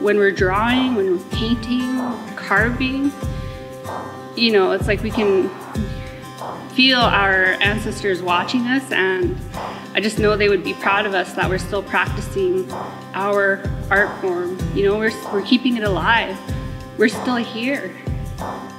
when we're drawing, when we're painting, carving, you know, it's like we can feel our ancestors watching us, and I just know they would be proud of us that we're still practicing our art form. You know, we're keeping it alive. We're still here.